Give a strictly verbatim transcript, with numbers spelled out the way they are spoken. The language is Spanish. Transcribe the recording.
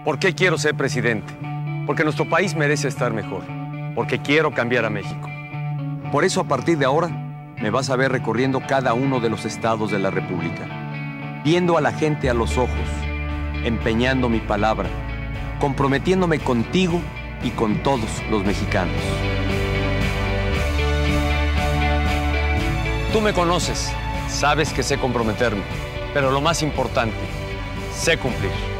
¿Por qué quiero ser presidente? Porque nuestro país merece estar mejor. Porque quiero cambiar a México. Por eso, a partir de ahora, me vas a ver recorriendo cada uno de los estados de la República, viendo a la gente a los ojos, empeñando mi palabra, comprometiéndome contigo y con todos los mexicanos. Tú me conoces, sabes que sé comprometerme, pero lo más importante, sé cumplir.